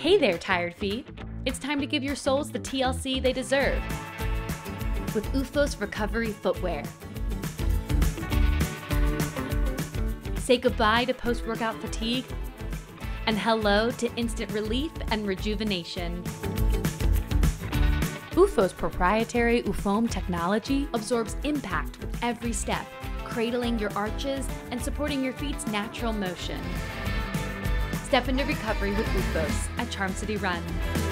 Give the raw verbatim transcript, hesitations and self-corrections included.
Hey there, tired feet. It's time to give your soles the T L C they deserve with OOFOS Recovery Footwear. Say goodbye to post-workout fatigue and hello to instant relief and rejuvenation. OOFOS' proprietary OOFOAM technology absorbs impact with every step, cradling your arches and supporting your feet's natural motion. Step into recovery with OOFOS at Charm City Run.